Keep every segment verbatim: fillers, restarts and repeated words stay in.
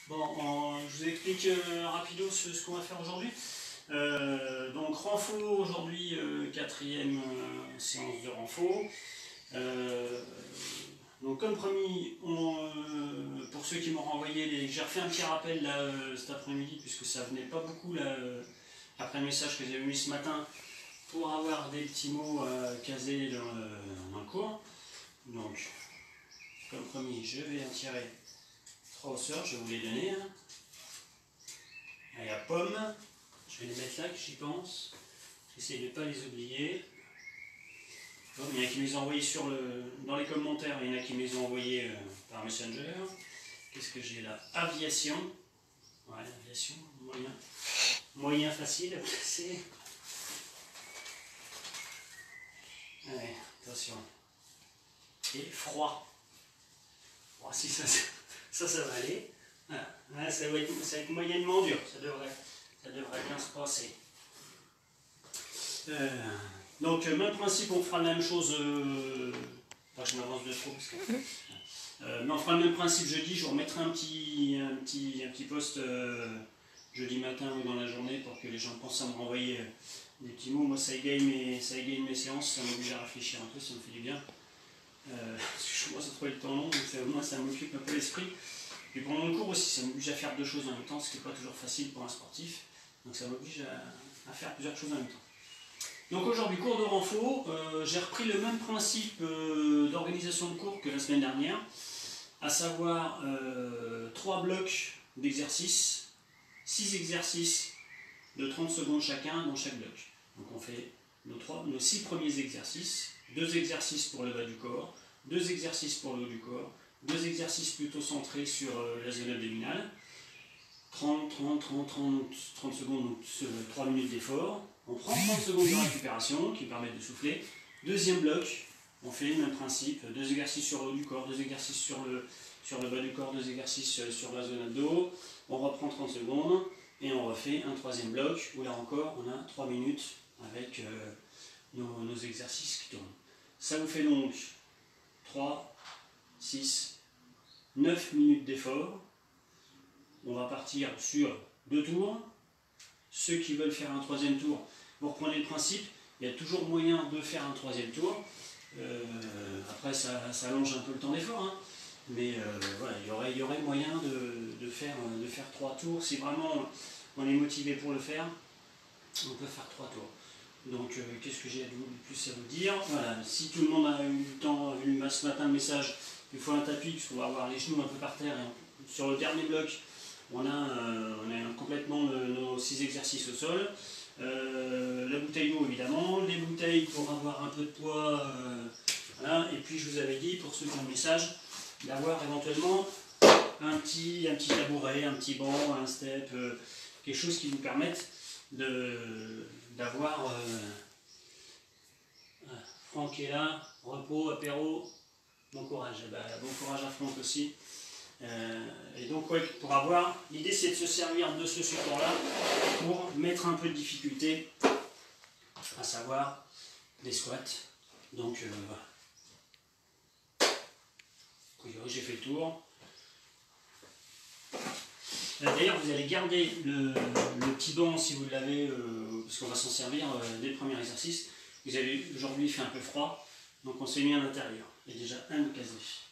Bon, on, je vous explique euh, rapido ce, ce qu'on va faire aujourd'hui. Euh, donc renfo aujourd'hui, euh, quatrième euh, séance de renfo. Euh, donc comme promis, on, euh, pour ceux qui m'ont renvoyé, les, j'ai refait un petit rappel là euh, cet après-midi puisque ça venait pas beaucoup là, euh, après le message que j'avais mis ce matin pour avoir des petits mots euh, casés dans le, dans le cours. Donc comme promis, je vais en tirer trois hausseurs, je vais vous les donner. Hein. Il y a pomme, je vais les mettre là que j'y pense. J'essaie de ne pas les oublier. Bon, il y en a qui me les ont envoyés sur le, dans les commentaires, il y en a qui me les ont envoyés euh, par Messenger. Qu'est-ce que j'ai là? Aviation. Ouais, aviation, moyen. Moyen facile à placer. Allez, attention. Et froid. Bon, si ça, ça, ça va aller. Voilà. Là, ça, va être, ça va être moyennement dur. Ça devrait, ça devrait bien se passer. Euh, donc, même principe, on fera la même chose. Euh, enfin, je m'avance de trop. Parce que, euh, mais on fera le même principe jeudi. Je vous remettrai un petit, un petit, un petit post euh, jeudi matin ou dans la journée pour que les gens pensent à me renvoyer euh, des petits mots. Moi, ça égaye mes, ça égaye mes séances. Ça m'oblige à réfléchir un peu. Ça me fait du bien. Euh, parce que je commence à trouver le temps long. Donc, ça, au moins, ça m'occupe un peu l'esprit. Et pendant le cours aussi, ça m'oblige à faire deux choses en même temps, ce qui n'est pas toujours facile pour un sportif. Donc ça m'oblige à, à faire plusieurs choses en même temps. Donc aujourd'hui, cours de renfo, euh, j'ai repris le même principe euh, d'organisation de cours que la semaine dernière, à savoir euh, trois blocs d'exercices, six exercices de trente secondes chacun dans chaque bloc. Donc on fait nos, trois, nos six premiers exercices, deux exercices pour le bas du corps, deux exercices pour le haut du corps, deux exercices plutôt centrés sur euh, la zone abdominale, trente, trente, trente, trente, trente secondes, donc euh, trois minutes d'effort. On prend trente secondes de récupération qui permettent de souffler. Deuxième bloc, on fait le même principe, deux exercices sur le haut du corps, deux exercices sur le, sur le bas du corps, deux exercices euh, sur la zone abdo. On reprend trente secondes et on refait un troisième bloc où là encore on a trois minutes avec euh, nos, nos exercices qui tournent. Ça vous fait donc trois, six, neuf minutes d'effort. On va partir sur deux tours. Ceux qui veulent faire un troisième tour, vous reprenez le principe, il y a toujours moyen de faire un troisième tour. Euh, après, ça, ça allonge un peu le temps d'effort, hein. Mais euh, voilà, il y aurait, il y aurait moyen de, de, faire, de faire trois tours. Si vraiment on est motivé pour le faire, on peut faire trois tours. Donc, euh, qu'est-ce que j'ai de plus à vous dire? Voilà, si tout le monde a eu le temps, a vu ce matin le message, il faut un tapis, puisqu'on va avoir les genoux un peu par terre. Et sur le dernier bloc, on a, euh, on a complètement le, nos six exercices au sol. Euh, la bouteille d'eau, évidemment. Les bouteilles pour avoir un peu de poids. Euh, voilà. Et puis, je vous avais dit, pour ceux qui ont le message, d'avoir éventuellement un petit, un petit tabouret, un petit banc, un step, euh, quelque chose qui vous permette de d'avoir euh, Franck est là, repos, apéro, bon courage. Et ben, bon courage à Franck aussi. Euh, et donc ouais, pour avoir, l'idée c'est de se servir de ce support là pour mettre un peu de difficulté, à savoir des squats. Donc euh, voilà. J'ai fait le tour. D'ailleurs, vous allez garder le, le petit banc si vous l'avez, euh, parce qu'on va s'en servir euh, dès le premier exercice. Vous avez aujourd'hui il fait un peu froid, donc on s'est mis à l'intérieur. Il y a déjà un casé.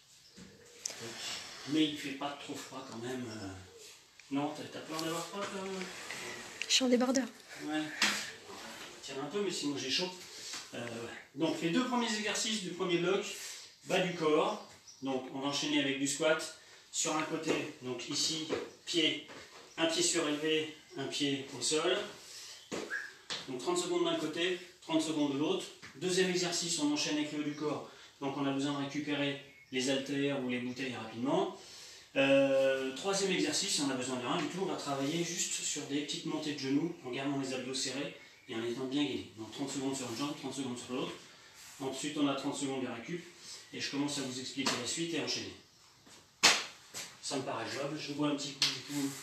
Mais il ne fait pas trop froid quand même. Euh... Non, t'as peur d'avoir froid quand même? Je suis en débardeur. Ouais. Tiens un peu, mais sinon j'ai chaud. Euh, ouais. Donc les deux premiers exercices du premier bloc, bas du corps. Donc on va enchaîner avec du squat. Sur un côté, donc ici, pied, un pied surélevé, un pied au sol. Donc trente secondes d'un côté, trente secondes de l'autre. Deuxième exercice, on enchaîne avec le haut du corps. Donc on a besoin de récupérer les haltères ou les bouteilles rapidement. Euh, troisième exercice, on a besoin de rien du tout. On va travailler juste sur des petites montées de genoux en gardant les abdos serrés et en étant bien gainés. Donc trente secondes sur une jambe, trente secondes sur l'autre. Ensuite, on a trente secondes de récup. Et je commence à vous expliquer la suite et enchaîner. Ça me paraît jouable, je bois un petit coup du coup.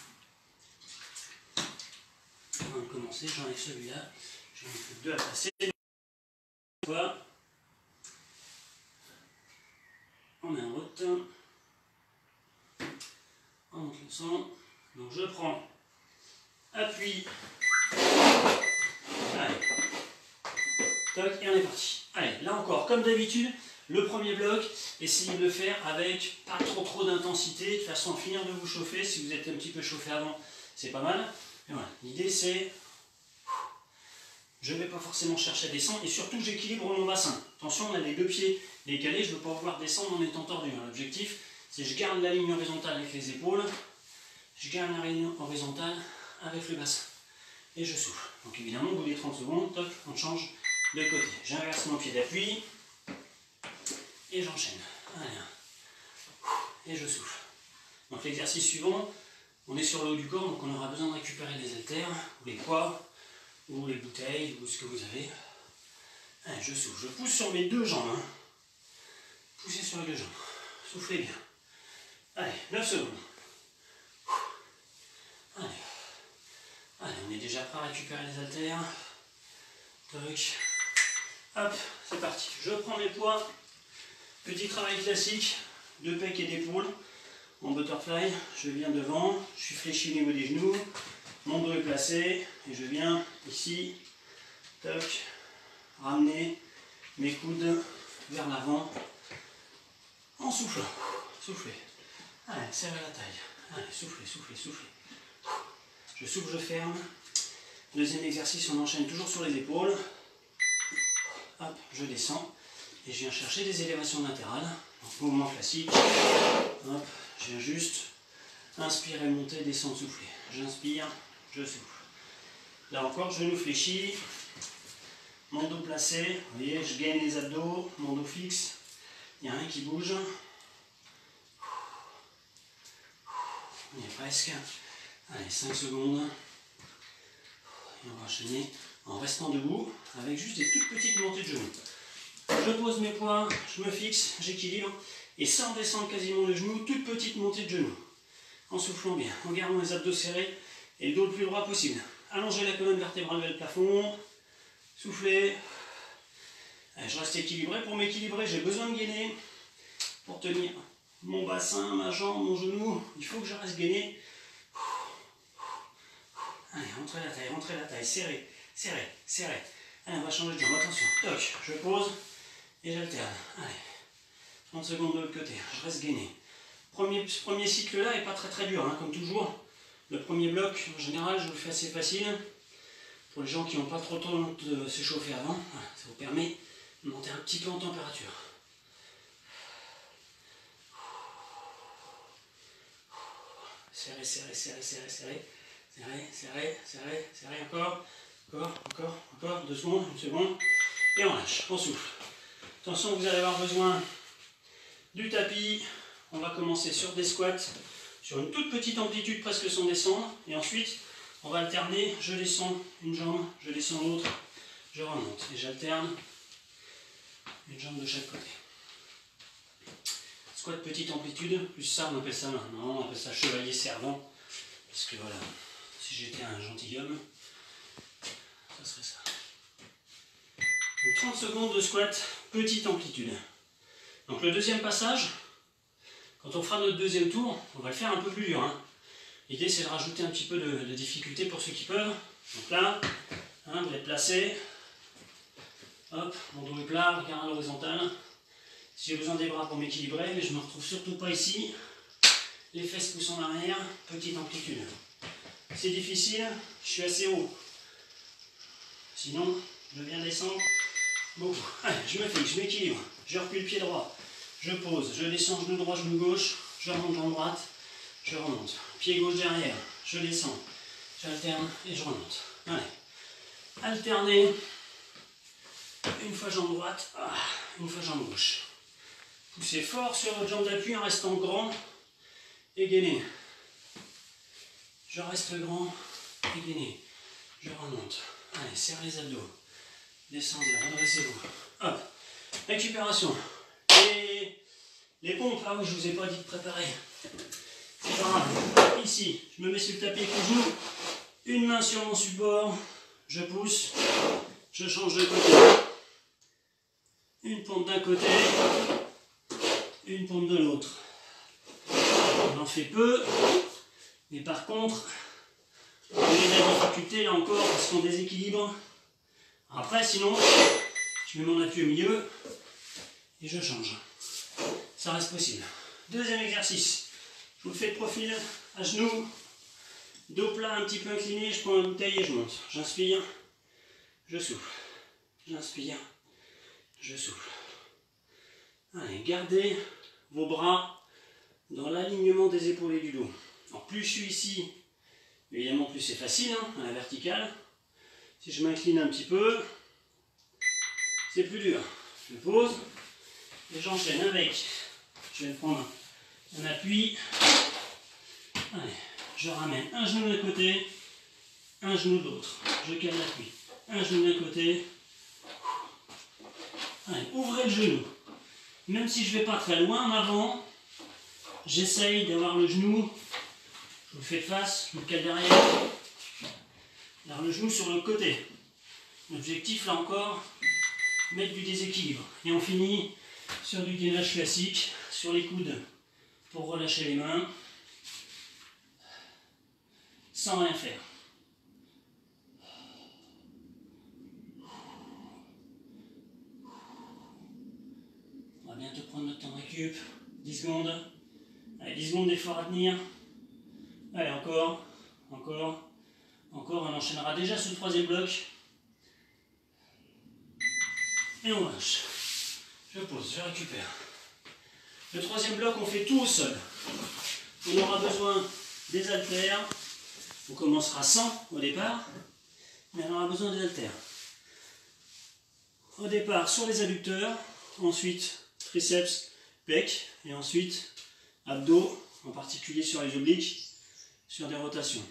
Avant de commencer, j'enlève celui-là. J'en ai plus que deux à passer. Voilà. On met en route. On monte le sang. Donc je prends, appui, allez, toc, et on est parti. Allez, là encore, comme d'habitude, le premier bloc, essayez de le faire avec pas trop trop d'intensité, de façon à finir de vous chauffer. Si vous êtes un petit peu chauffé avant, c'est pas mal. Et voilà, l'idée c'est, je ne vais pas forcément chercher à descendre, et surtout j'équilibre mon bassin. Attention, on a les deux pieds décalés, je ne veux pas pouvoir descendre en étant tordu. L'objectif, c'est que je garde la ligne horizontale avec les épaules, je garde la ligne horizontale avec le bassin, et je souffle. Donc évidemment, au bout des trente secondes, toc, on change de côté. J'inverse mon pied d'appui, et j'enchaîne. Allez, et je souffle. Donc l'exercice suivant, on est sur le haut du corps, donc on aura besoin de récupérer les haltères, ou les poids, ou les bouteilles, ou ce que vous avez. Allez, je souffle. Je pousse sur mes deux jambes. Hein. Poussez sur les deux jambes. Soufflez bien. Allez, neuf secondes. Allez. Allez, on est déjà prêt à récupérer les haltères. Toc. Hop, c'est parti. Je prends mes poids. Petit travail classique de pec et d'épaule. En butterfly, je viens devant, je suis fléchi au niveau des genoux, mon dos est placé, et je viens ici, toc, ramener mes coudes vers l'avant, en soufflant. Soufflez. Allez, serrez la taille. Allez, soufflez, soufflez, soufflez. Je souffle, je ferme. Deuxième exercice, on enchaîne toujours sur les épaules. Hop, je descends. Et je viens chercher des élévations latérales. Donc, mouvement classique. Hop, je viens juste inspirer, monter, descendre, souffler. J'inspire, je souffle. Là encore, genou fléchi. Mon dos placé. Vous voyez, je gagne les abdos, mon dos fixe. Il n'y a rien qui bouge. On y est presque. Allez, cinq secondes. Et on va enchaîner en restant debout avec juste des toutes petites montées de genoux. Je pose mes poids, je me fixe, j'équilibre, et sans descendre quasiment le genou, toute petite montée de genoux. En soufflant bien, en gardant les abdos serrés et le dos le plus droit possible. Allongez la colonne vertébrale vers le plafond, soufflez. Allez, je reste équilibré. Pour m'équilibrer, j'ai besoin de gainer. Pour tenir mon bassin, ma jambe, mon genou, il faut que je reste gainé. Allez, rentrez la taille, rentrez la taille, serrez, serrez, serrez. Allez, on va changer de jambe, attention, toc, je pose. Et j'alterne. Allez, trente secondes de l'autre côté, je reste gainé. Premier, ce premier cycle-là n'est pas très très dur, hein, comme toujours. Le premier bloc, en général, je vous le fais assez facile. Pour les gens qui n'ont pas trop le temps de s'échauffer avant, voilà, ça vous permet de monter un petit peu en température. Serrez, serrez, serrez, serrez, serrez. Serrez, serrez, serrez, serrez, encore. Encore, encore, encore. Deux secondes, une seconde. Et on lâche, on souffle. Attention, vous allez avoir besoin du tapis. On va commencer sur des squats, sur une toute petite amplitude, presque sans descendre. Et ensuite, on va alterner. Je descends une jambe, je descends l'autre, je remonte. Et j'alterne une jambe de chaque côté. Squat petite amplitude, plus ça, on appelle ça maintenant, on appelle ça chevalier servant. Parce que voilà, si j'étais un gentilhomme, ça serait ça. Donc trente secondes de squat, petite amplitude. Donc le deuxième passage, quand on fera notre deuxième tour, on va le faire un peu plus dur. Hein. L'idée c'est de rajouter un petit peu de, de difficulté pour ceux qui peuvent. Donc là, hein, vous êtes placé. Hop, mon dos est plat, regard à l'horizontale. Si j'ai besoin des bras pour m'équilibrer, mais je ne me retrouve surtout pas ici. Les fesses poussent en arrière, petite amplitude. C'est difficile, je suis assez haut. Sinon, je viens descendre beaucoup. Allez, je me fixe, je m'équilibre. Je replie le pied droit. Je pose, je descends genou droit, genou gauche. Je remonte jambe droite, je remonte. Pied gauche derrière, je descends. J'alterne et je remonte. Allez. Alternez. Une fois jambe droite, une fois jambe gauche. Poussez fort sur votre jambe d'appui en restant grand et gainé. Je reste grand et gainé. Je remonte. Allez, serre les abdos. Descendez, redressez-vous. Hop. Récupération. Et les pompes, ah oui, je ne vous ai pas dit de préparer. C'est pas grave. Ici, je me mets sur le tapis avec le genou. Une main sur mon support. Je pousse. Je change de côté. Une pompe d'un côté. Une pompe de l'autre. On en fait peu. Mais par contre, on a la difficulté là encore parce qu'on déséquilibre. Après, sinon, je mets mon appui au milieu et je change. Ça reste possible. Deuxième exercice. Je vous le fais de profil, à genoux, dos plat un petit peu incliné, je prends une bouteille et je monte. J'inspire, je souffle. J'inspire, je souffle. Allez, gardez vos bras dans l'alignement des épaules et du dos. Alors plus je suis ici, évidemment plus c'est facile, hein, à la verticale. Si je m'incline un petit peu, c'est plus dur. Je pose et j'enchaîne avec. Je vais prendre un appui. Allez, je ramène un genou d'un côté, un genou de l'autre. Je cale l'appui. Un genou d'un côté. Allez, ouvrez le genou. Même si je ne vais pas très loin en avant, j'essaye d'avoir le genou, je vous le fais de face, je vous le cale derrière, d'avoir le genou sur le côté. L'objectif là encore, mettre du déséquilibre. Et on finit sur du gainage classique, sur les coudes pour relâcher les mains, sans rien faire. On va bientôt prendre notre temps de récup. dix secondes. Allez, dix secondes d'effort à tenir. Allez, encore, encore, encore. On enchaînera déjà ce troisième bloc. Et on lâche. Je pose, je récupère. Le troisième bloc, on fait tout au sol. On aura besoin des haltères. On commencera sans au départ, mais on aura besoin des haltères. Au départ sur les adducteurs, ensuite triceps, pec, et ensuite abdos, en particulier sur les obliques, sur des rotations.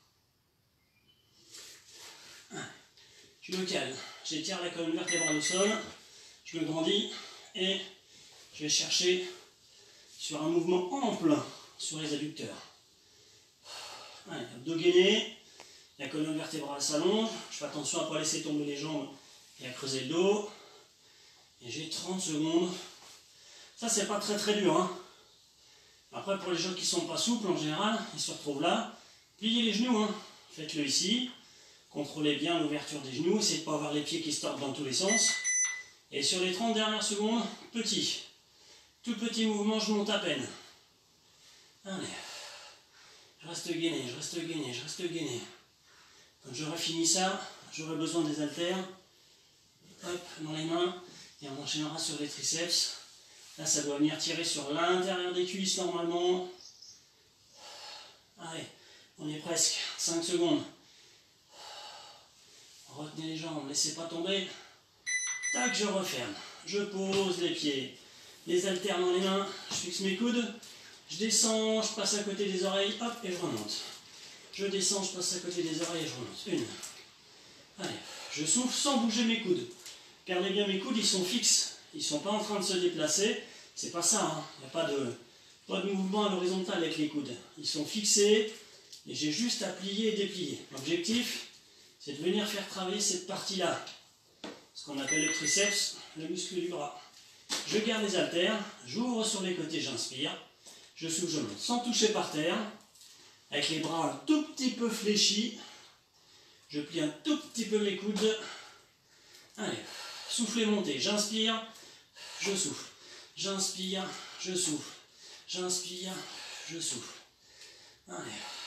Je me cale, j'étire la colonne vertébrale au sol, je me grandis et je vais chercher sur un mouvement ample sur les adducteurs. Allez, abdos gainés, la colonne vertébrale s'allonge, je fais attention à ne pas laisser tomber les jambes et à creuser le dos. Et j'ai trente secondes. Ça, c'est pas très très dur, hein. Après, pour les gens qui sont pas souples, en général, ils se retrouvent là. Pliez les genoux, hein. Faites-le ici. Contrôlez bien l'ouverture des genoux. Essayez de ne pas avoir les pieds qui se tordent dans tous les sens. Et sur les trente dernières secondes, petit. Tout petit mouvement, je monte à peine. Allez. Je reste gainé, je reste gainé, je reste gainé. Quand j'aurai fini ça, j'aurai besoin des haltères. Hop, dans les mains. Et on enchaînera sur les triceps. Là, ça doit venir tirer sur l'intérieur des cuisses normalement. Allez, on est presque. cinq secondes. Retenez les jambes, laissez pas tomber. Tac, je referme. Je pose les pieds. Les haltères dans les mains. Je fixe mes coudes. Je descends, je passe à côté des oreilles. Hop, et je remonte. Je descends, je passe à côté des oreilles et je remonte. Une. Allez, je souffle sans bouger mes coudes. Regardez bien mes coudes, ils sont fixes. Ils ne sont pas en train de se déplacer. C'est pas ça, hein. Il n'y a pas de, pas de mouvement à l'horizontale avec les coudes. Ils sont fixés et j'ai juste à plier et déplier. L'objectif, c'est de venir faire travailler cette partie-là. Ce qu'on appelle le triceps, le muscle du bras. Je garde les haltères, j'ouvre sur les côtés, j'inspire. Je souffle, je monte. Sans toucher par terre. Avec les bras un tout petit peu fléchis. Je plie un tout petit peu mes coudes. Allez. Soufflez, montez, j'inspire, je souffle, j'inspire, je souffle, j'inspire, je souffle. Allez.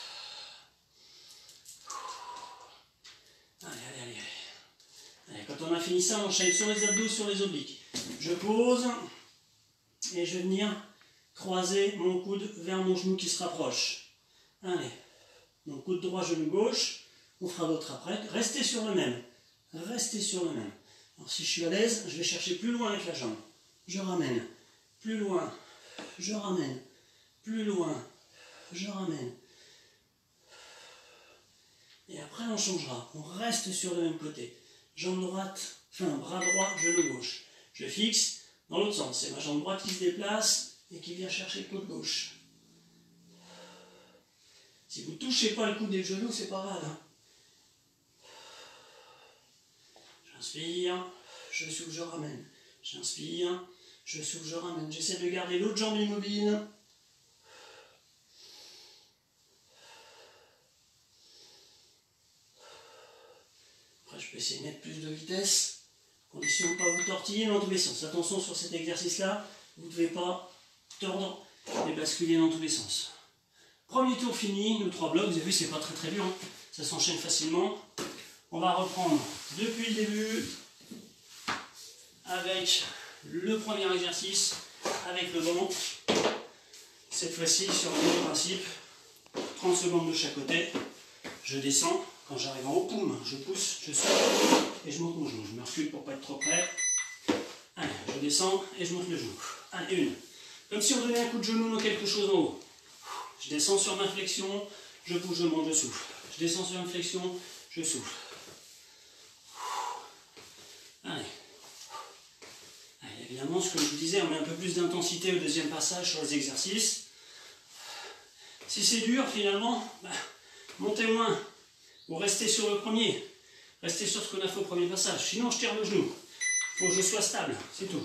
Allez, allez, allez, allez. Allez, quand on a fini ça, on enchaîne sur les abdos, sur les obliques. Je pose et je vais venir croiser mon coude vers mon genou qui se rapproche. Allez, mon coude droit, genou gauche, on fera d'autres après. Restez sur le même, restez sur le même. Alors si je suis à l'aise, je vais chercher plus loin avec la jambe. Je ramène, plus loin, je ramène, plus loin, je ramène. Et après on changera, on reste sur le même côté. Jambe droite, enfin bras droit, genou gauche. Je fixe dans l'autre sens, c'est ma jambe droite qui se déplace et qui vient chercher le coude gauche. Si vous ne touchez pas le coude et le genou, c'est pas grave, hein. J'inspire, je souffle, je ramène. J'inspire, je souffle, je ramène. J'essaie de garder l'autre jambe immobile. je peux essayer de mettre plus de vitesse. Condition de ne pas vous tortiller dans tous les sens. Attention sur cet exercice-là, vous ne devez pas tordre et basculer dans tous les sens. Premier tour fini, nos trois blocs, vous avez vu, c'est pas très très dur, hein. Ça s'enchaîne facilement. On va reprendre depuis le début avec le premier exercice, avec le banc. Cette fois-ci sur le même principe, trente secondes de chaque côté. Je descends, quand j'arrive en haut, boum, je pousse, je saute et je monte mon genou. Je me recule pour ne pas être trop près. Allez, je descends et je monte le genou. Allez, une. Comme si on donnait un coup de genou dans quelque chose en haut. Je descends sur ma flexion, je bouge, je monte, je souffle. Je descends sur une flexion, je souffle. Allez. Allez. Évidemment, ce que je vous disais, on met un peu plus d'intensité au deuxième passage sur les exercices. Si c'est dur, finalement, bah, montez moins. Ou restez sur le premier. Restez sur ce qu'on a fait au premier passage. Sinon, je tire le genou. Il faut que je sois stable, c'est tout.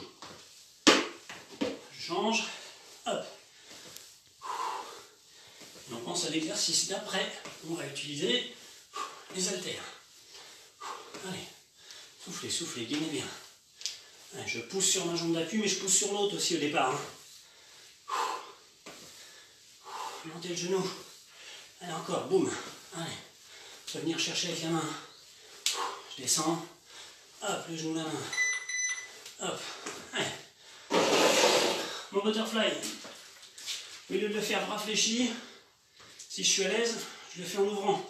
Je change. Hop. Et on pense à l'exercice d'après. On va utiliser les haltères. Allez. Soufflez, soufflez, gainez bien. Allez, je pousse sur ma jambe d'appui, mais je pousse sur l'autre aussi au départ. Hein. Montez le genou. Allez, encore, boum. Allez. Je vais venir chercher avec la main. Je descends. Hop, le genou, la main. Hop. Allez. Mon butterfly. Au lieu de le faire bras fléchis, si je suis à l'aise, je le fais en ouvrant.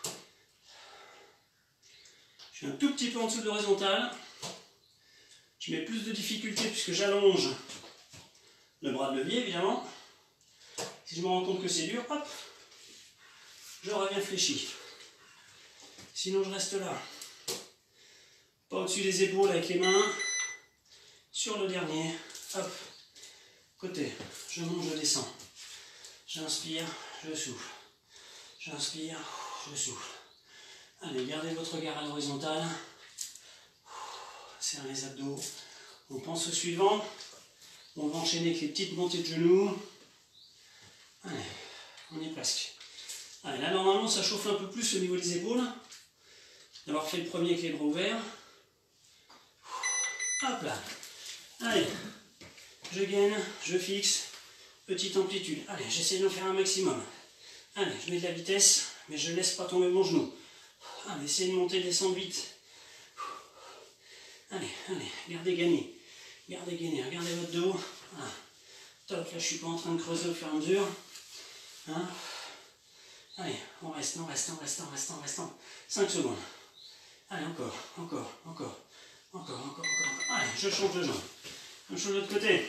Je suis un tout petit peu en dessous de l'horizontale. Je mets plus de difficulté puisque j'allonge le bras de levier, évidemment. Si je me rends compte que c'est dur, hop, je reviens fléchi. Sinon, je reste là. Pas au-dessus des épaules avec les mains. Sur le dernier, hop, côté. Je monte, je descends. J'inspire, je souffle. J'inspire, je souffle. Allez, gardez votre regard à l'horizontale. Serrez les abdos. On pense au suivant. On va enchaîner avec les petites montées de genoux. Allez, on y est presque. Allez, là, normalement, ça chauffe un peu plus au niveau des épaules. D'avoir fait le premier avec les bras ouverts. Hop là. Allez, je gaine, je fixe. Petite amplitude. Allez, j'essaie d'en faire un maximum. Allez, je mets de la vitesse, mais je ne laisse pas tomber mon genou. Allez, essayez de monter, descendre vite. Allez, allez, gardez gagner. Gardez gagner, regardez votre dos. Voilà. Top, là je ne suis pas en train de creuser au fur et à mesure. Hein? Allez, on reste, on reste, on reste, on reste, on reste. cinq secondes. Allez, encore, encore, encore, encore, encore, encore, encore. Allez, je change de jambe. Je change de l'autre côté.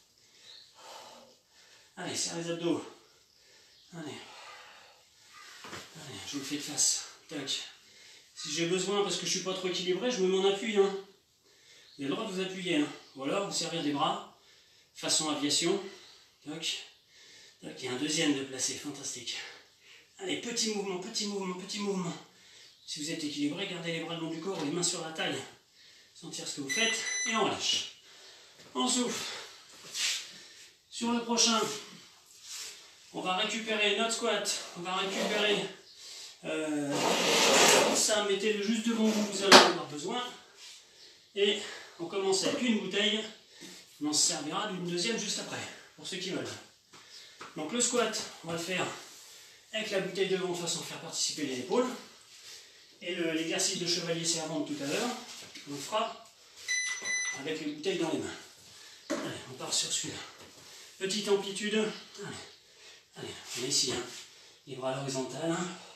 Allez, serre les abdos. Allez. Allez, je vous le fais de face. Tac. Si j'ai besoin, parce que je ne suis pas trop équilibré, je me mets en appui. Hein. Vous avez le droit de vous appuyer. Hein. Ou alors, vous servir des bras. Façon aviation. Tac. Tac. Il y a un deuxième de placé. Fantastique. Allez, petit mouvement, petit mouvement, petit mouvement. Si vous êtes équilibré, gardez les bras le long du corps, les mains sur la taille. Sentir ce que vous faites. Et on relâche. On souffle. Sur le prochain, on va récupérer notre squat. On va récupérer euh, ça. Mettez-le juste devant vous, vous allez en avoir besoin. Et on commence avec une bouteille. On se servira d'une deuxième juste après, pour ceux qui veulent. Donc le squat, on va le faire avec la bouteille devant de façon à faire participer les épaules. Et l'exercice de chevalier servant de tout à l'heure, on le fera avec les bouteilles dans les mains. Allez, on part sur celui-là. Petite amplitude. Allez, allez, on est ici. Hein. Les bras à l'horizontale.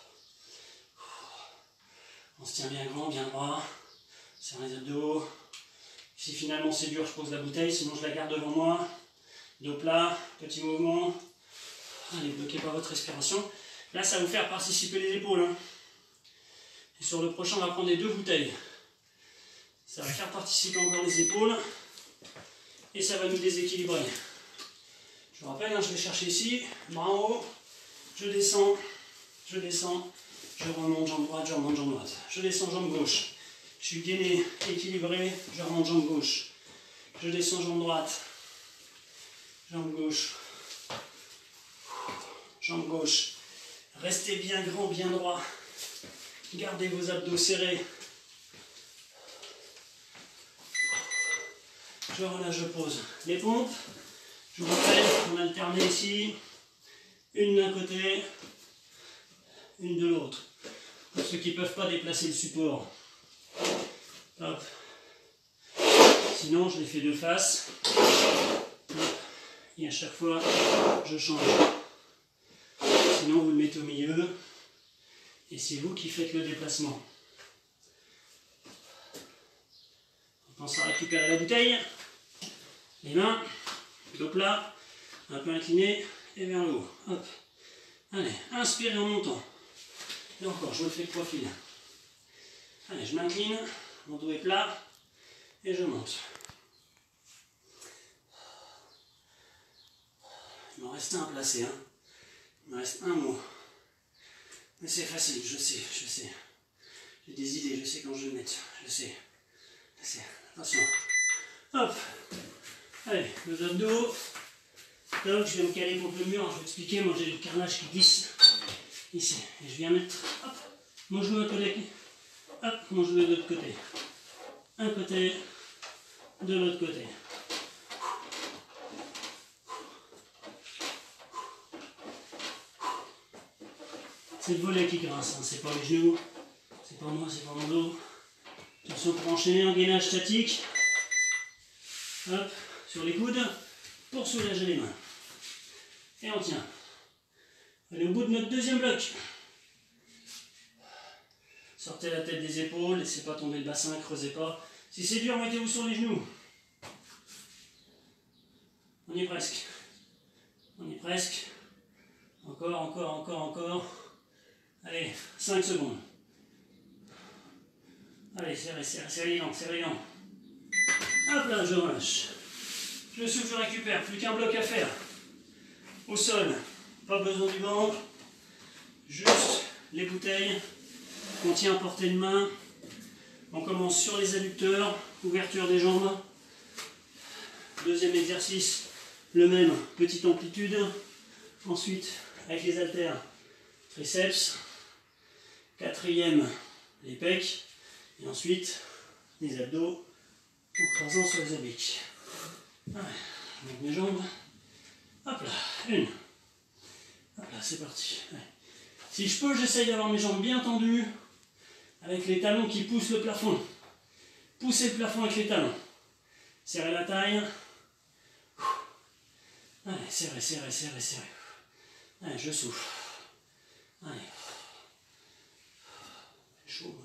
On se tient bien grand, bien droit. Serre les abdos. Si finalement c'est dur, je pose la bouteille, sinon je la garde devant moi. Dos plat, petit mouvement. Allez, bloquez pas votre respiration. Là, ça va vous faire participer les épaules. Hein. Et sur le prochain, on va prendre les deux bouteilles. Ça va faire participer encore les épaules. Et ça va nous déséquilibrer. Je vous rappelle, hein, je vais chercher ici, bras en haut. Je descends, je descends. Je remonte jambe droite, je remonte jambe droite. Je descends jambe gauche. Je suis gainé, équilibré, je remonte jambe gauche. Je descends jambe droite. Jambe gauche. Jambe gauche. Restez bien grand, bien droit. Gardez vos abdos serrés. je relâche, je pose. Les pompes, je vous rappelle, on alterne ici, une d'un côté, une de l'autre. Pour ceux qui ne peuvent pas déplacer le support. Hop. Sinon, je les fais de face. Hop. Et à chaque fois, je change. Sinon, vous le mettez au milieu. Et c'est vous qui faites le déplacement. On pense à récupérer la bouteille. Les mains, dos plat, un peu incliné et vers le haut. Hop. Allez, inspirez en montant. Et encore, je me fais le profil. Allez, je m'incline, mon dos est plat et je monte. Il m'en reste un à placer. Hein. Il me reste un mot. Mais c'est facile, je sais, je sais. J'ai des idées, je sais quand je vais le mettre. Je sais. Je sais. Attention. Hop. Allez, deux abdos. Donc, je vais me caler contre le mur. Je vais expliquer. Moi, j'ai le carnage qui glisse ici. Et je viens mettre hop, mon genou à côté. Hop, mon genou de l'autre côté. Un côté, de l'autre côté. C'est le volet qui grince, hein. C'est pas les genoux, c'est pas moi, c'est pas mon dos. Attention pour enchaîner en gainage statique. Hop, sur les coudes, pour soulager les mains. Et on tient. Allez au bout de notre deuxième bloc. Sortez la tête des épaules, laissez pas tomber le bassin, creusez pas. Si c'est dur, mettez-vous sur les genoux. On y est presque. On y est presque. Encore, encore, encore, encore. Allez, cinq secondes. Allez, serrez, serrez, serrez, lent, serrez, lent. Hop là, je relâche. Je souffle, je récupère. Plus qu'un bloc à faire. Au sol, pas besoin du banc. Juste les bouteilles qu'on tient à portée de main. On commence sur les adducteurs, ouverture des jambes. Deuxième exercice, le même, petite amplitude. Ensuite, avec les haltères, triceps. Quatrième, les pecs. Et ensuite, les abdos en croisant sur les obliques. Allez, je monte mes jambes. Hop là, une. Hop là, c'est parti. Allez. Si je peux, j'essaye d'avoir mes jambes bien tendues, avec les talons qui poussent le plafond. Poussez le plafond avec les talons. Serrez la taille. Allez, serrez, serrez, serrez, serrez. Allez, je souffle. Allez. Chaud.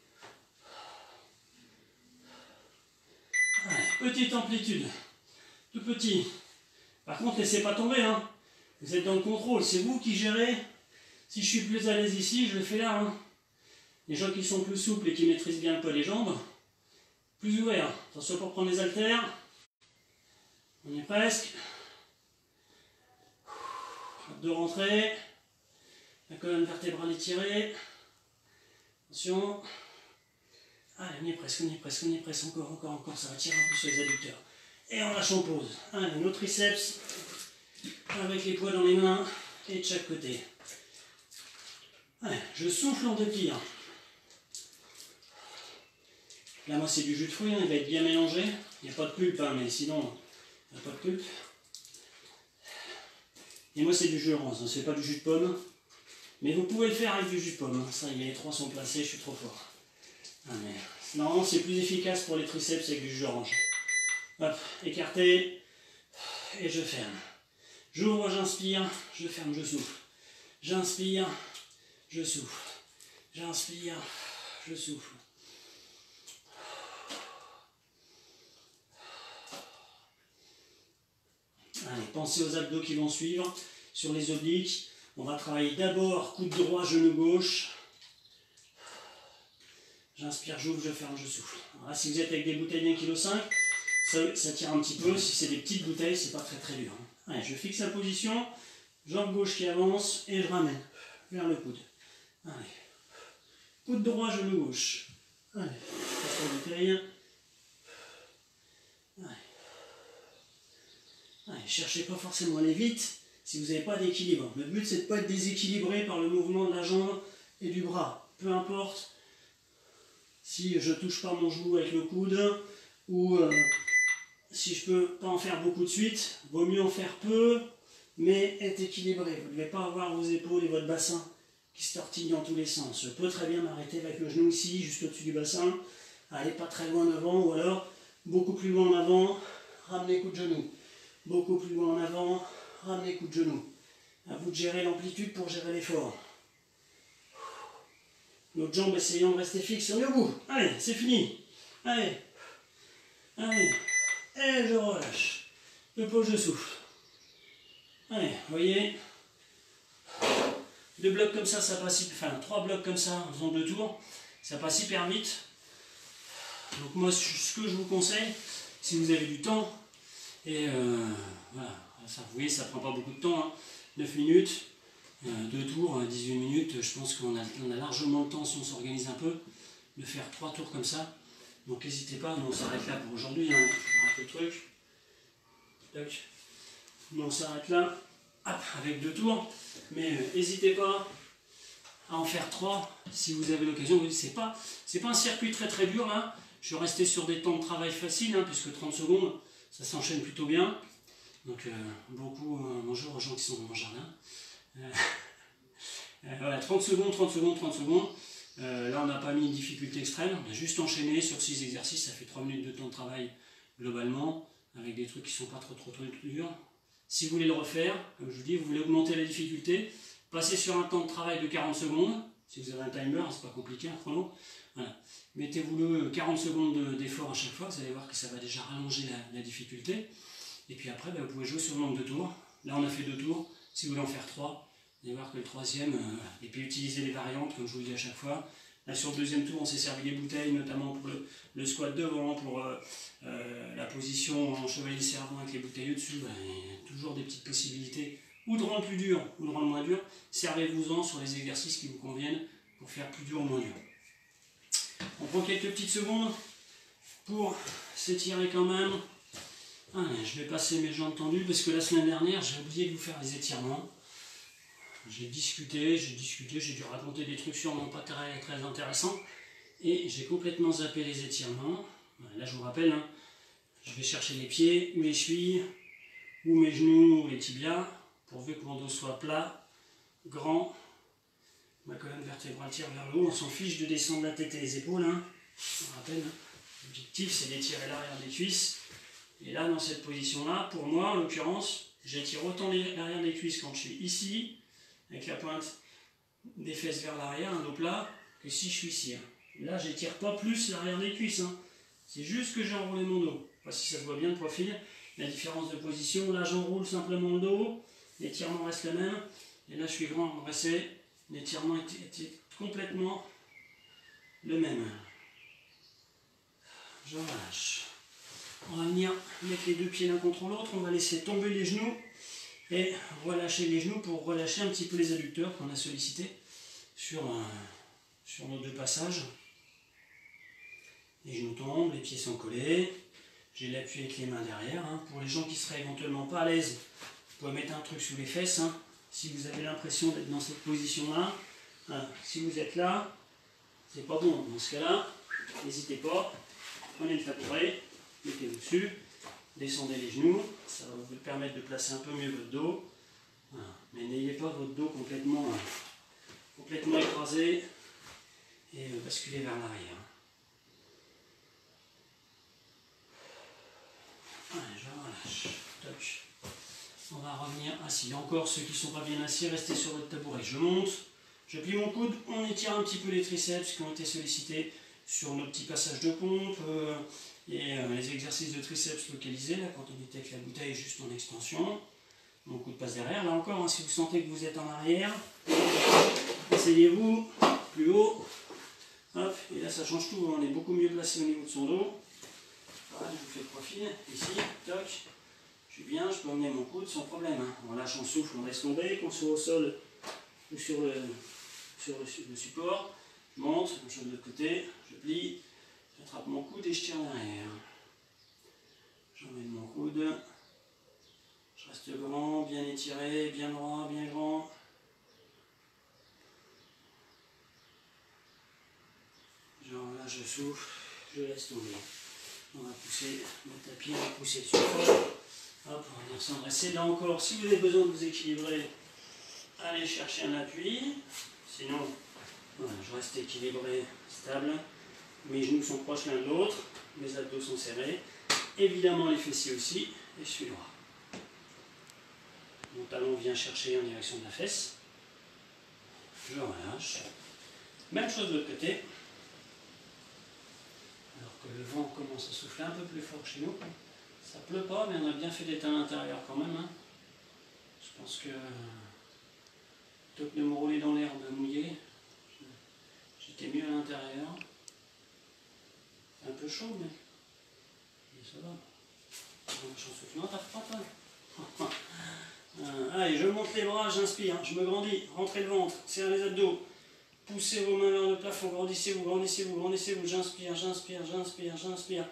Allez, petite amplitude. Tout petit. Par contre, laissez pas tomber. Hein. Vous êtes dans le contrôle. C'est vous qui gérez. Si je suis plus à l'aise ici, je le fais là. Hein. Les gens qui sont plus souples et qui maîtrisent bien un peu les jambes, plus ouverts. Attention pour prendre les haltères. On y est presque. De rentrer. La colonne vertébrale étirée. Attention. Allez, on y est presque, on y est presque, on y est presque. Encore, encore, encore. Ça va tirer un peu sur les adducteurs. Et on lâche en pause. Allez, nos triceps. Avec les poids dans les mains. Et de chaque côté. Allez, je souffle en déplie. Là, moi, c'est du jus de fruits, hein, il va être bien mélangé. Il n'y a pas de pulpe, hein, mais sinon, il n'y a pas de pulpe. Et moi, c'est du jus orange, hein, c'est pas du jus de pomme. Mais vous pouvez le faire avec du jus de pomme. Hein. Ça y est, les trois sont placés, je suis trop fort. Ah, mais... Normalement, c'est plus efficace pour les triceps avec du jus orange. Hop, écarté. Et je ferme. J'ouvre, j'inspire, je ferme, je souffle. J'inspire, je souffle. J'inspire, je souffle. Allez, pensez aux abdos qui vont suivre. Sur les obliques, on va travailler d'abord coude droit, genou gauche. J'inspire, j'ouvre, je ferme, je souffle. Alors là, si vous êtes avec des bouteilles d'un virgule cinq kilos, ça, ça tire un petit peu. Si c'est des petites bouteilles, c'est pas très très dur. Allez, je fixe la position. Jambe gauche qui avance et je ramène vers le coude. Allez. Coude droit, genou gauche. Allez, passe la bouteille. Allez. Allez, cherchez pas forcément à aller vite si vous n'avez pas d'équilibre. Le but, c'est de ne pas être déséquilibré par le mouvement de la jambe et du bras. Peu importe si je ne touche pas mon genou avec le coude ou euh, si je peux pas en faire beaucoup de suite, vaut mieux en faire peu, mais être équilibré. Vous ne devez pas avoir vos épaules et votre bassin qui se tortillent dans tous les sens. Je peux très bien m'arrêter avec le genou ici, juste au-dessus du bassin, aller pas très loin devant, ou alors beaucoup plus loin en avant, ramener coup de genou. Beaucoup plus loin en avant, ramener coup de genou. À vous de gérer l'amplitude pour gérer l'effort. L'autre jambe essayant de rester fixe sur le bout. Allez, c'est fini. Allez. Allez. Et je relâche. Je pose, je souffle. Allez, vous voyez. Deux blocs comme ça, ça passe hyper... Enfin, trois blocs comme ça, en faisant deux tours, ça passe hyper vite. Donc moi, ce que je vous conseille, si vous avez du temps, et euh, voilà, ça, vous voyez, ça prend pas beaucoup de temps, hein, neuf minutes, euh, deux tours, dix-huit minutes, je pense qu'on a, on a largement le temps, si on s'organise un peu, de faire trois tours comme ça. Donc n'hésitez pas, nous on s'arrête là pour aujourd'hui, hein, je rate le truc. Tac. Nous on s'arrête là, hop, avec deux tours, mais n'hésitez euh, pas à en faire trois si vous avez l'occasion. C'est pas, c'est pas un circuit très très dur là, je suis resté sur des temps de travail faciles, hein, puisque trente secondes, ça s'enchaîne plutôt bien. Donc euh, beaucoup, euh, bonjour aux gens qui sont dans mon jardin. Euh, euh, voilà, trente secondes, trente secondes, trente secondes. Euh, là on n'a pas mis une difficulté extrême, on a juste enchaîné sur six exercices, ça fait trois minutes de temps de travail globalement, avec des trucs qui ne sont pas trop trop trop durs. Si vous voulez le refaire, comme je vous dis, vous voulez augmenter la difficulté, passez sur un temps de travail de quarante secondes, si vous avez un timer, c'est pas compliqué, un chrono. Voilà. Mettez-vous-le quarante secondes d'effort à chaque fois, vous allez voir que ça va déjà rallonger la, la difficulté. Et puis après, ben, vous pouvez jouer sur le nombre de tours. Là, on a fait deux tours. Si vous voulez en faire trois, vous allez voir que le troisième, euh, voilà. Et puis utiliser les variantes, comme je vous le dis à chaque fois. Là, sur le deuxième tour, on s'est servi des bouteilles, notamment pour le, le squat devant, pour euh, euh, la position en chevalier servant avec les bouteilles au-dessus. Ben, il y a toujours des petites possibilités, ou de rendre plus dur, ou de rendre moins dur. Servez-vous-en sur les exercices qui vous conviennent pour faire plus dur ou moins dur. On prend quelques petites secondes pour s'étirer quand même. Allez, je vais passer mes jambes tendues parce que la semaine dernière, j'ai oublié de vous faire les étirements. J'ai discuté, j'ai discuté, j'ai dû raconter des trucs sûrement pas très, très intéressants. Et j'ai complètement zappé les étirements. Là, je vous rappelle, hein, je vais chercher les pieds ou les chevilles, ou mes genoux ou les tibias, pourvu que mon dos soit plat, grand. Ma colonne vertébrale tire vers le haut, on s'en fiche de descendre la tête et les épaules. Hein. Je vous rappelle, hein, l'objectif c'est d'étirer l'arrière des cuisses. Et là, dans cette position-là, pour moi, en l'occurrence, j'étire autant l'arrière des cuisses quand je suis ici, avec la pointe des fesses vers l'arrière, un dos plat, que si je suis ici. Hein. Là, j'étire pas plus l'arrière des cuisses. Hein. C'est juste que j'ai enroulé mon dos. Je sais pas si ça se voit bien de profil. La différence de position, là, j'enroule simplement le dos. L'étirement reste le même. Et là, je suis grand, embrassé. L'étirement est, est complètement le même. Je relâche. On va venir mettre les deux pieds l'un contre l'autre, on va laisser tomber les genoux et relâcher les genoux pour relâcher un petit peu les adducteurs qu'on a sollicités sur, euh, sur nos deux passages. Les genoux tombent, les pieds sont collés, j'ai l'appui avec les mains derrière. Hein. Pour les gens qui seraient éventuellement pas à l'aise, vous pouvez mettre un truc sous les fesses. Hein. Si vous avez l'impression d'être dans cette position-là, hein. Si vous êtes là, c'est pas bon. Dans ce cas-là, n'hésitez pas, prenez le tabouret. Mettez-vous dessus, descendez les genoux, ça va vous permettre de placer un peu mieux votre dos. Voilà. Mais n'ayez pas votre dos complètement, euh, complètement écrasé et euh, basculez vers l'arrière. Allez, je relâche. Toc. On va revenir assis. Encore ceux qui ne sont pas bien assis, restez sur votre tabouret. Je monte, je plie mon coude, on étire un petit peu les triceps qui ont été sollicités sur nos petits passages de pompe. Euh, Et euh, les exercices de triceps localisés, là, quand on était avec la bouteille juste en extension. Mon coude passe derrière. Là encore, hein, si vous sentez que vous êtes en arrière, asseyez-vous plus haut. Hop, et là, ça change tout. On est beaucoup mieux placé au niveau de son dos. Voilà, je vous fais le profil. Ici, toc. Je suis bien, je peux emmener mon coude sans problème. Hein. On lâche, on souffle, on laisse tomber. Qu'on soit au sol ou sur le, sur le, le support. Je monte, je vais de l'autre côté, je plie. J'attrape mon coude et je tire derrière. J'emmène mon coude. Je reste grand, bien étiré, bien droit, bien grand. Je relâche, je souffle, je laisse tomber. On va pousser le tapis, on va pousser le support. Hop, on va venir s'endresser. Là encore, si vous avez besoin de vous équilibrer, allez chercher un appui. Sinon, voilà, je reste équilibré, stable. Mes genoux sont proches l'un de l'autre, mes abdos sont serrés. Évidemment les fessiers aussi, et je suis droit. Mon talon vient chercher en direction de la fesse. Je relâche. Même chose de l'autre côté. Alors que le vent commence à souffler un peu plus fort chez nous. Ça pleut pas, mais on a bien fait d'être à l'intérieur quand même. Hein. Je pense que plutôt que de me rouler dans l'herbe mouillée, j'étais mieux à l'intérieur. Un peu chaud, mais, mais ça va. Non, t'as pas peur. Allez, je monte les bras, j'inspire, je me grandis, rentrez le ventre, serrez les abdos, poussez vos mains vers le plafond, grandissez-vous, grandissez-vous, grandissez-vous, j'inspire, j'inspire, j'inspire, j'inspire.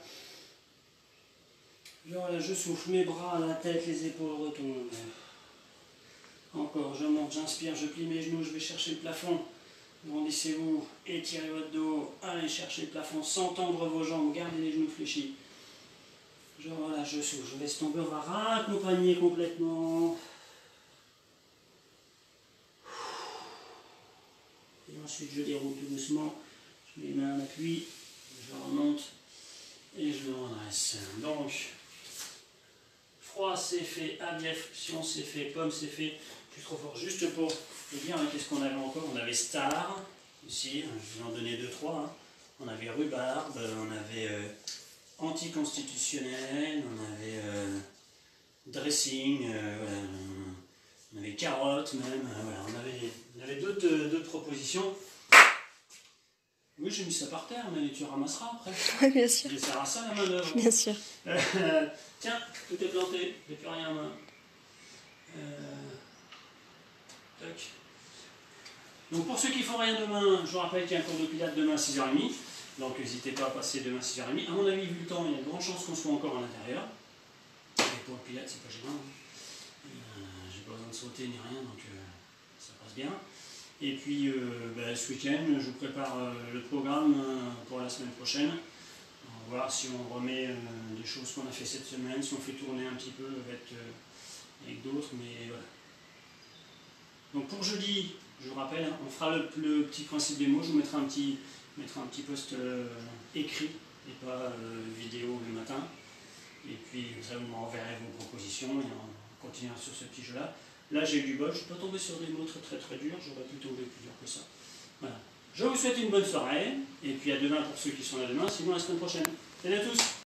Voilà, je souffle, mes bras, la tête, les épaules retombent. Encore, je monte, j'inspire, je plie mes genoux, je vais chercher le plafond. Grandissez-vous, étirez votre dos, allez chercher le plafond sans tendre vos jambes, gardez les genoux fléchis. Je relâche, je souffle, je laisse tomber, on va raccompagner complètement. Et ensuite je déroule tout doucement, je mets les mains à l'appui, je remonte et je me redresse. Donc, froid c'est fait, aviation c'est fait, pomme c'est fait. Je suis trop fort, juste pour vous dire, hein, qu'est-ce qu'on avait encore? On avait Star, ici, je vais en donner deux, trois. Hein. On avait Rhubarbe, on avait euh, Anticonstitutionnel, on avait euh, Dressing, euh, voilà, on avait Carotte même, euh, voilà, on avait, on avait d'autres euh, propositions. Oui, j'ai mis ça par terre, mais tu ramasseras après. Oui, bien sûr. Ça sert à ça la main d'œuvre. Bien sûr. Euh, tiens, tout est planté, j'ai plus rien à main. Euh, tac. Donc pour ceux qui font rien demain, je vous rappelle qu'il y a un cours de pilates demain à six heures trente. Donc n'hésitez pas à passer demain à six heures trente. À mon avis, vu le temps, il y a de grandes chances qu'on soit encore à l'intérieur. Et pour le pilates, c'est pas gênant. Euh, j'ai pas besoin de sauter ni rien, donc euh, ça passe bien. Et puis euh, ben, ce week-end, je vous prépare euh, le programme euh, pour la semaine prochaine. On va voir si on remet euh, des choses qu'on a fait cette semaine, si on fait tourner un petit peu avec, euh, avec d'autres, mais voilà. Donc pour jeudi, je vous rappelle, hein, on fera le, le petit principe des mots, je vous mettrai un petit, mettrai un petit post euh, écrit et pas euh, vidéo le matin. Et puis ça, vous m'enverrez vos propositions et on continuera sur ce petit jeu-là. Là j'ai eu du bol, je ne suis pas tombé sur des mots très très très durs, j'aurais pu tomber plus dur que ça. Voilà. Je vous souhaite une bonne soirée, et puis à demain pour ceux qui sont là demain, sinon à la semaine prochaine. Salut à tous!